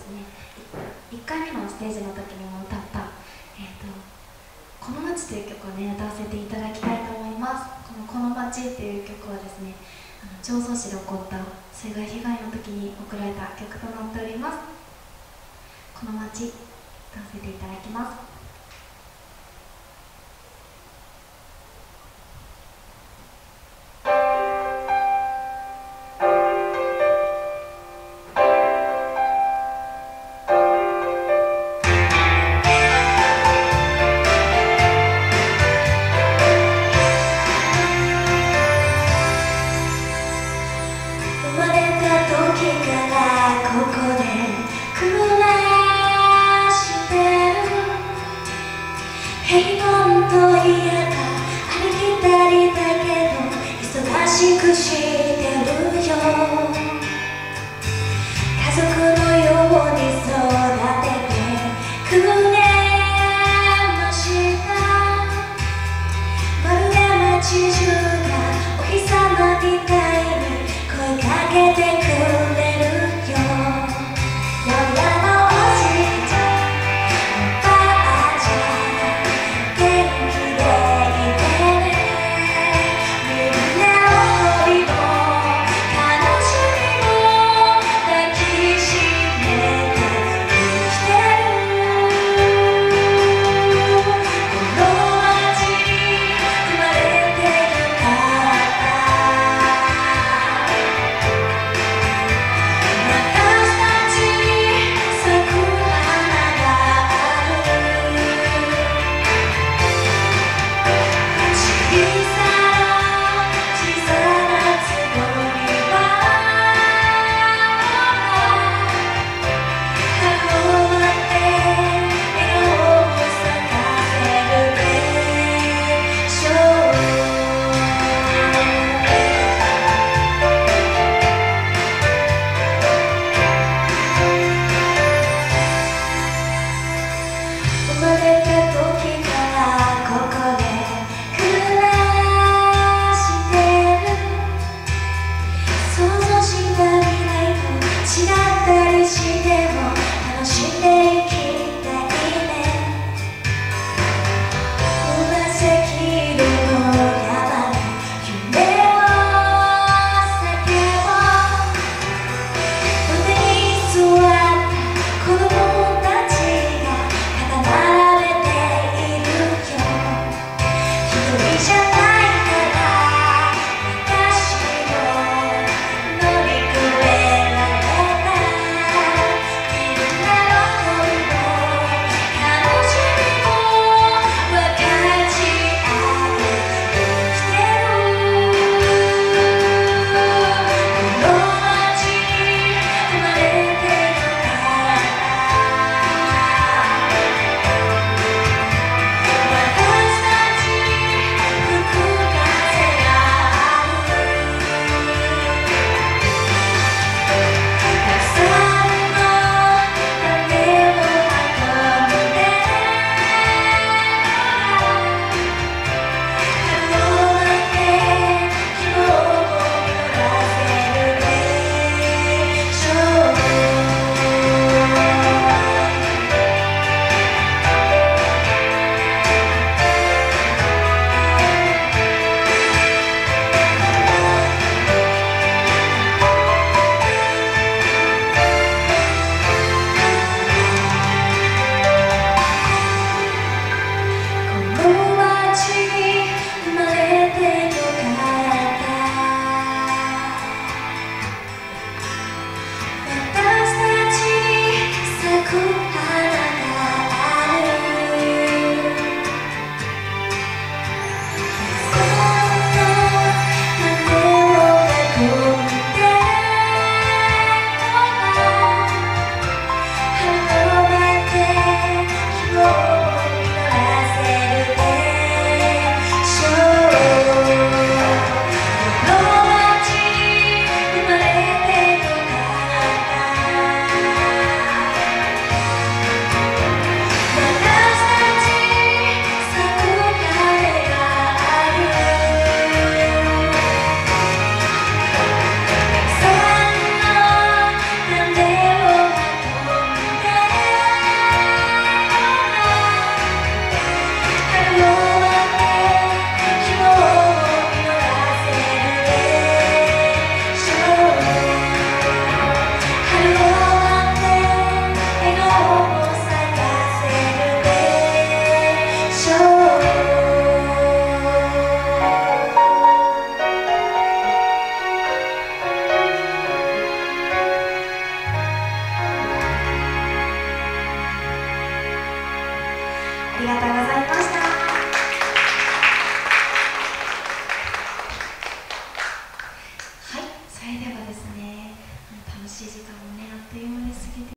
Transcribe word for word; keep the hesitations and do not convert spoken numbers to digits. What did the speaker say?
ですね、いっかいめのステージの時にも歌った「えー、とこの街」という曲をね歌わせていただきたいと思います。この「この街」っていう曲はですね、あの常総市で起こった水害被害の時に送られた曲となっております。この街歌わせていただきます。 それではですね、あの楽しい時間もねあっという間で過ぎて